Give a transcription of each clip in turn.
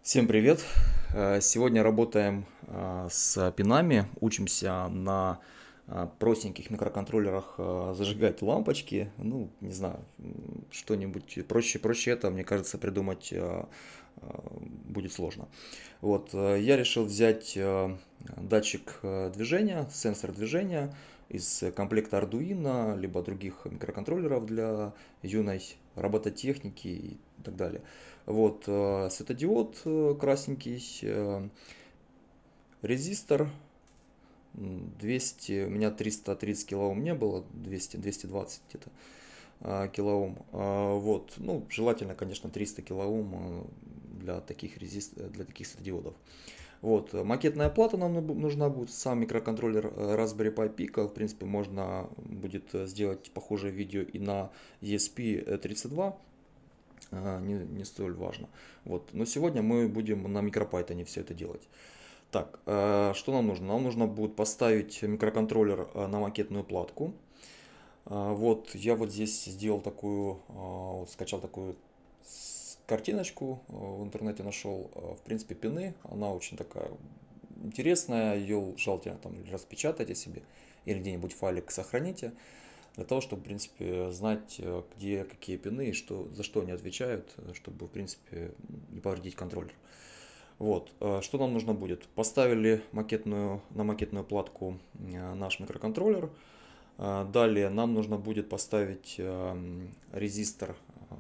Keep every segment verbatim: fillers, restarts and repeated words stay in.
Всем привет! Э, Сегодня работаем э, с пинами, учимся на э, простеньких микроконтроллерах э, зажигать лампочки. Ну, не знаю, м, что-нибудь проще, проще это, мне кажется, придумать э, э, будет сложно. Вот, э, я решил взять э, датчик э, движения, сенсор движения из комплекта Arduino, либо других микроконтроллеров для юной робототехники и так далее. Вот, э, светодиод э, красненький, э, резистор м, двести, у меня триста тридцать килоом не было, двести, двести двадцать где-то э, килоом. Э, Вот, ну, желательно, конечно, триста килоом э, для таких резист... для таких светодиодов. Вот, э, макетная плата нам набу- нужна будет, сам микроконтроллер э, Raspberry Pi Pico, в принципе, можно будет э, сделать похожее видео и на и эс пи тридцать два, э, не, не столь важно. Вот. Но сегодня мы будем на MicroPython все это делать. Так, э, что нам нужно? Нам нужно будет поставить микроконтроллер э, на макетную платку. Э, Вот, я вот здесь сделал такую, э, вот скачал такую с- картиночку, э, в интернете нашел, э, в принципе, пины. Она очень такая интересная, ее желательно там распечатайте себе или где-нибудь файлик сохраните, для того, чтобы, в принципе, знать, э, где какие пины и что, за что они отвечают, э, чтобы, в принципе, не повредить контроллер. Вот, э, что нам нужно будет? Поставили макетную, на макетную платку э, наш микроконтроллер. Э, Далее нам нужно будет поставить э, резистор э,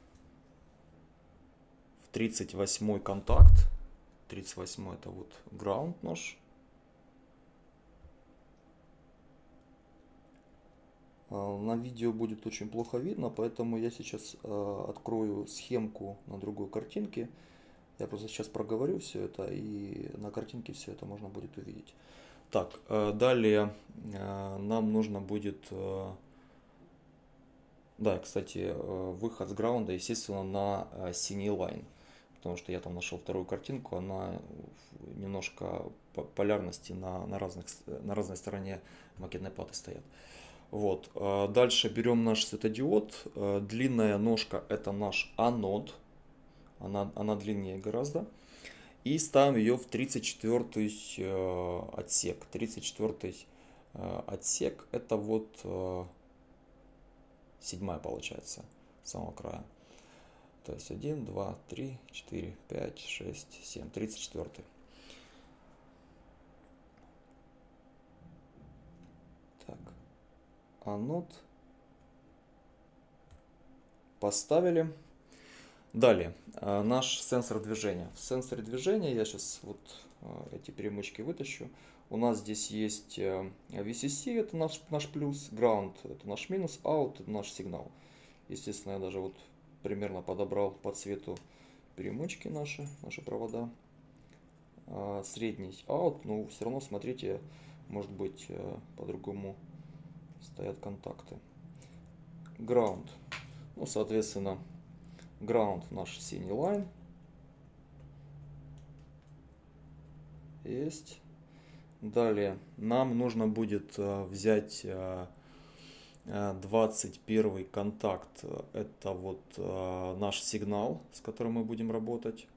в тридцать восьмой контакт. тридцать восьмой это вот ground наш. Э, На видео будет очень плохо видно, поэтому я сейчас э, открою схемку на другой картинке. Я просто сейчас проговорю все это, и на картинке все это можно будет увидеть. Так, э, далее э, нам нужно будет, э, да, кстати, э, выход с граунда, естественно, на э, синий лайн, потому что я там нашел вторую картинку, она в- немножко по полярности на, на, разных, с- на разной стороне макетной платы стоят. Вот, э, дальше берем наш светодиод, э, длинная ножка это наш анод, она, она длиннее гораздо. И ставим ее в тридцать четвёртый э, отсек. тридцать четвёртый э, отсек это вот э, седьмая получается, с самого края. То есть один, два, три, четыре, пять, шесть, семь, тридцать четвёртый. Так, анод поставили. Далее, э, наш сенсор движения. В сенсоре движения я сейчас вот э, эти перемычки вытащу. У нас здесь есть э, ви си си, это наш, наш плюс, ground это наш минус, out это наш сигнал. Естественно, я даже вот примерно подобрал по цвету перемычки наши, наши провода. А, средний out, но все равно смотрите, может быть э, по-другому стоят контакты. Ground, ну соответственно ground наш синий лайн есть. Далее нам нужно будет э, взять э, э, двадцать первый контакт, это вот э, наш сигнал, с которым мы будем работать.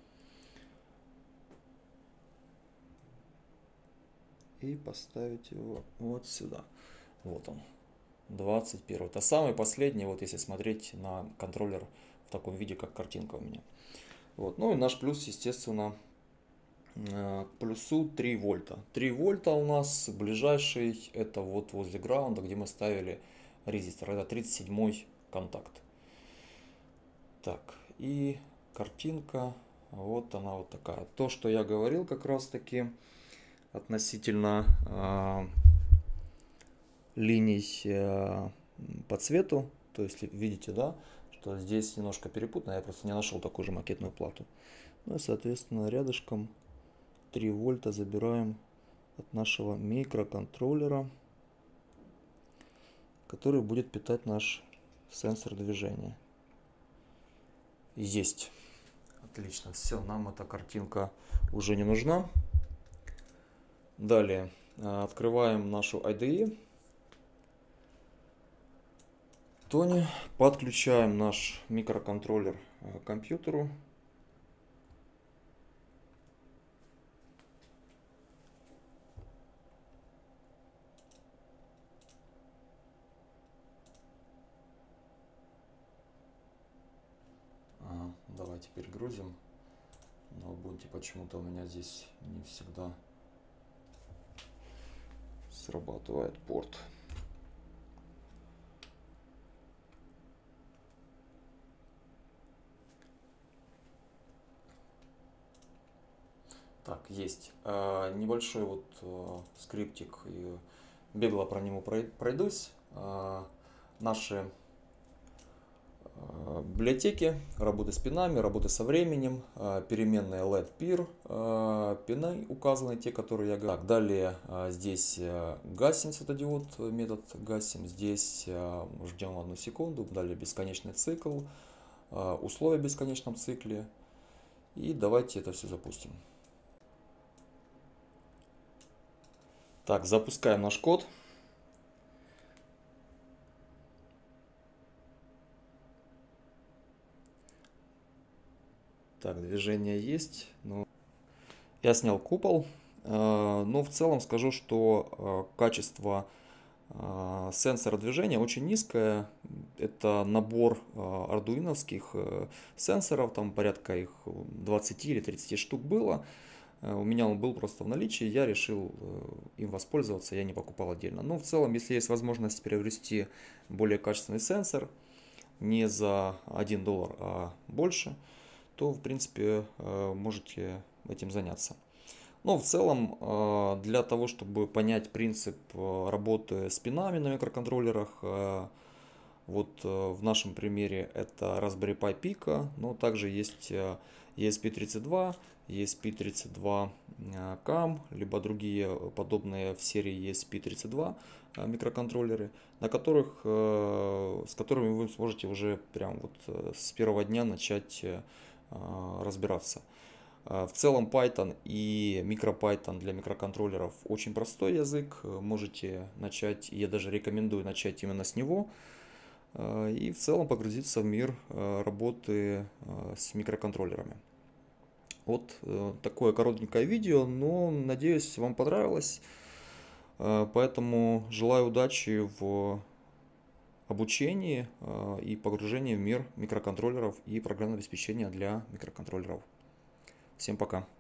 И поставить его вот сюда. Вот он, двадцать первый. Это самый последний, вот если смотреть на контроллер в таком виде, как картинка у меня. Вот. Ну и наш плюс, естественно, э, к плюсу три вольта. три вольта у нас ближайший, это вот возле граунда, где мы ставили резистор. Это тридцать седьмой контакт. Так, и картинка, вот она вот такая. То, что я говорил как раз таки относительно э, линий э, по цвету. То есть видите, да, что здесь немножко перепутано. Я просто не нашел такую же макетную плату. Ну и, соответственно, рядышком три вольта забираем от нашего микроконтроллера, который будет питать наш сенсор движения. Есть. Отлично. Все, нам эта картинка уже не нужна. Далее открываем нашу ай ди и. Тони, подключаем наш микроконтроллер к компьютеру. Давайте перегрузим. На Ubuntu почему-то у меня здесь не всегда срабатывает порт. Так, есть э, небольшой вот э, скриптик, и бегло про него пройдусь. Э, наши э, библиотеки, работы с пинами, работы со временем, э, переменные let peer, э, пины указаны, те, которые я говорю. Так, далее э, здесь э, гасим светодиод, метод гасим, здесь э, ждем одну секунду, далее бесконечный цикл, э, условия в бесконечном цикле, и давайте это все запустим. Так, запускаем наш код. Так, движение есть. Но... Я снял купол, но в целом скажу, что качество сенсора движения очень низкое. Это набор ардуиновских сенсоров, там порядка их двадцати или тридцати штук было. У меня он был просто в наличии, я решил им воспользоваться, я не покупал отдельно. Но в целом, если есть возможность приобрести более качественный сенсор, не за один доллар, а больше, то в принципе можете этим заняться. Но в целом, для того, чтобы понять принцип работы с пинами на микроконтроллерах, вот в нашем примере это Raspberry Pi Pico, но также есть и эс пи тридцать два, и эс пи тридцать два кам, либо другие подобные в серии и эс пи тридцать два микроконтроллеры, на которых, с которыми вы сможете уже прям вот с первого дня начать разбираться. В целом Python и MicroPython для микроконтроллеров очень простой язык, можете начать, я даже рекомендую начать именно с него, и в целом погрузиться в мир работы с микроконтроллерами. Вот такое коротенькое видео, но надеюсь, вам понравилось. Поэтому желаю удачи в обучении и погружении в мир микроконтроллеров и программного обеспечения для микроконтроллеров. Всем пока!